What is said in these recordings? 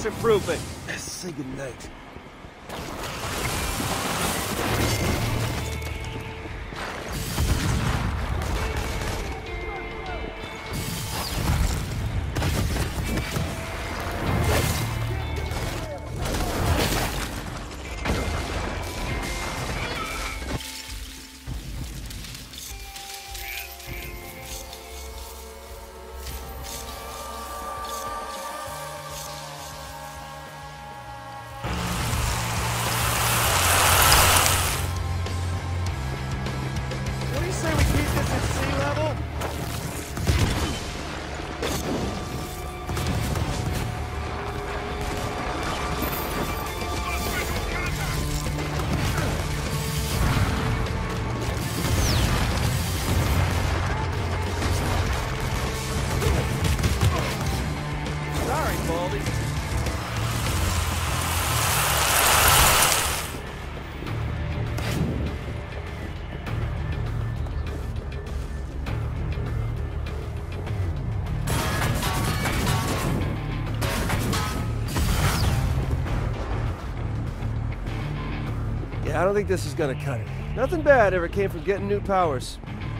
Nice improvement. Let's say goodnight. Can we say we keep this at sea level? Sorry, Baldy. Yeah, I don't think this is gonna cut it. Nothing bad ever came from getting new powers.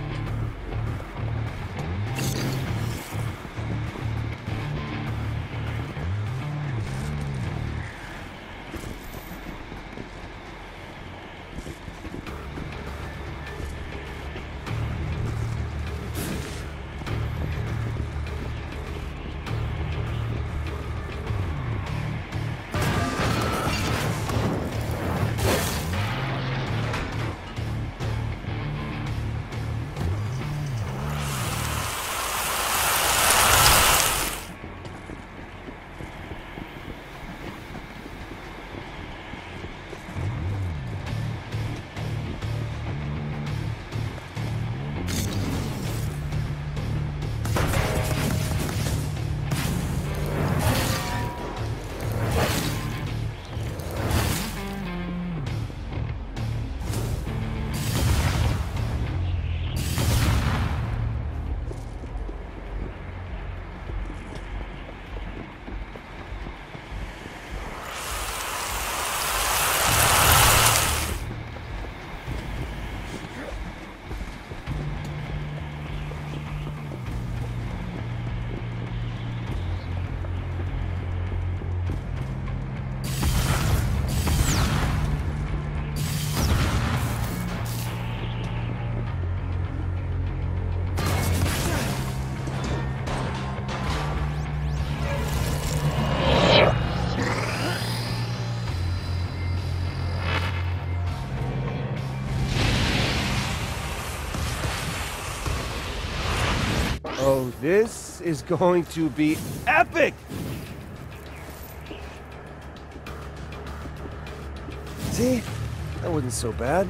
Oh, this is going to be epic! See? That wasn't so bad.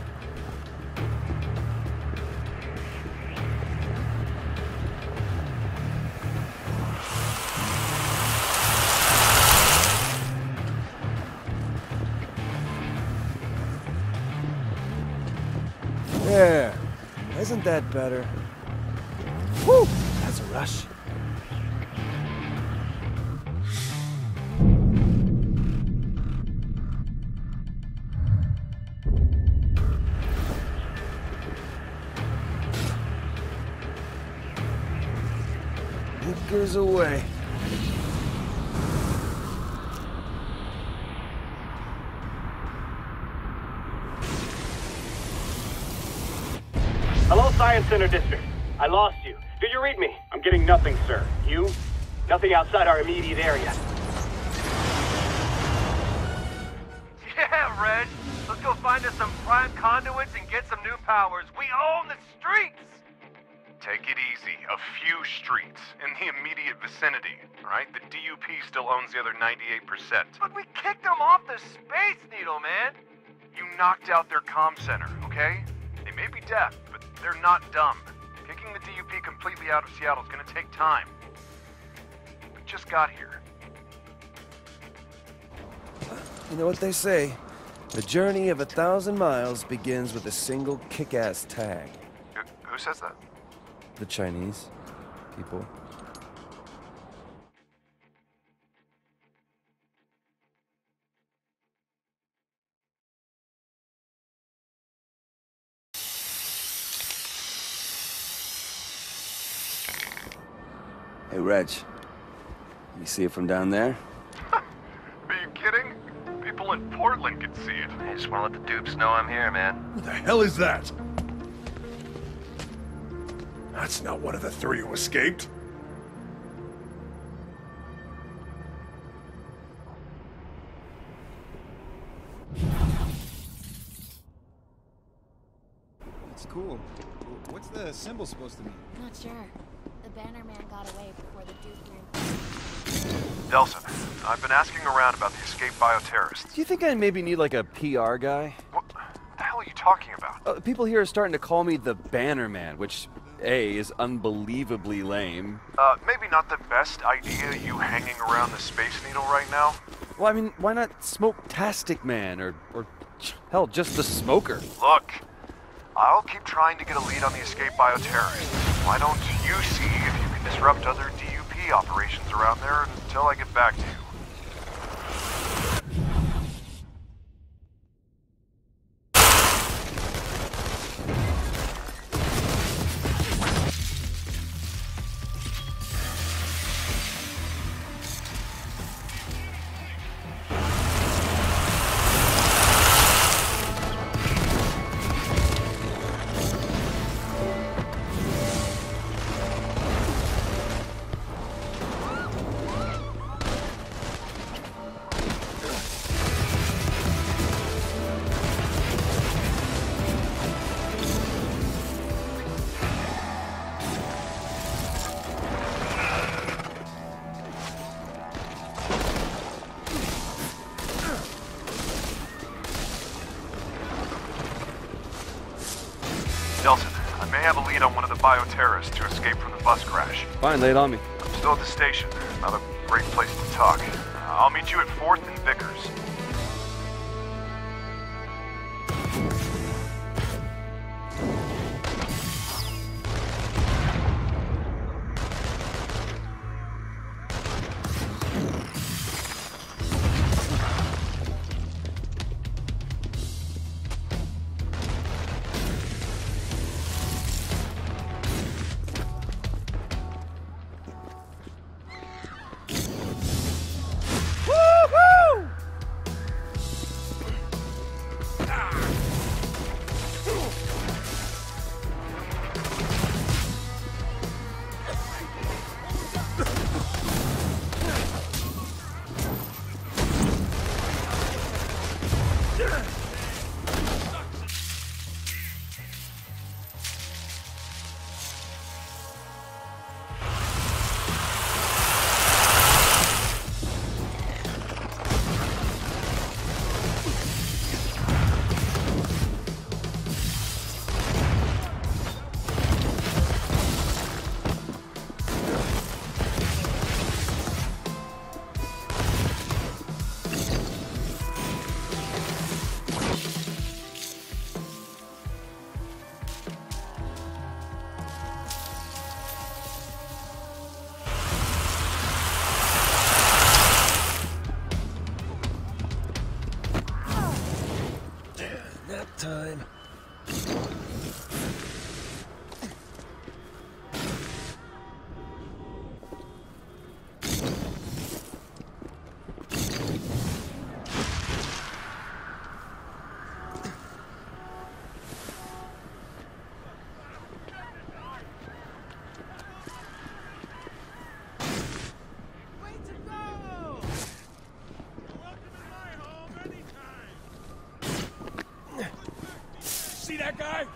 There. Isn't that better? Woo! That's a rush. Anchors away. Hello, Science Center District. I lost you. Do you read me? I'm getting nothing, sir. You? Nothing outside our immediate area. Yeah, Reg. Let's go find us some prime conduits and get some new powers. We own the streets! Take it easy. A few streets in the immediate vicinity, right? The DUP still owns the other 98%. But we kicked them off the Space Needle, man! You knocked out their comm center, okay? They may be deaf, but they're not dumb. Kicking the DUP completely out of Seattle is gonna take time. We just got here. You know what they say? The journey of 1,000 miles begins with a single kick-ass tag. Who says that? The Chinese people. Hey, Reg. You see it from down there? Are you kidding? People in Portland can see it. I just want to let the dupes know I'm here, man. What the hell is that? That's not one of the three who escaped. It's cool. What's the symbol supposed to mean? Not sure. The banner man got away before the Duke ran. Delson, I've been asking around about the escaped bioterrorists. Do you think I maybe need like a PR guy? What the hell are you talking about? People here are starting to call me the Banner Man, which, A, is unbelievably lame. Maybe not the best idea, you hanging around the Space Needle right now. Well, I mean, why not Smoke-tastic Man, or hell, just the Smoker? Look, I'll keep trying to get a lead on the escaped bioterrorists. Why don't you see if you can disrupt other DUP operations around there until I get back to you? Delson, I may have a lead on one of the bioterrorists who escaped from the bus crash. Fine, lay it on me. I'm still at the station. Not a great place to talk. I'll meet you at 4th and Vickers. Time. See that guy?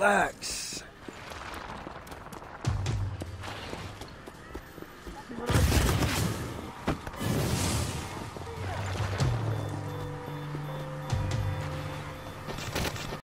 relax.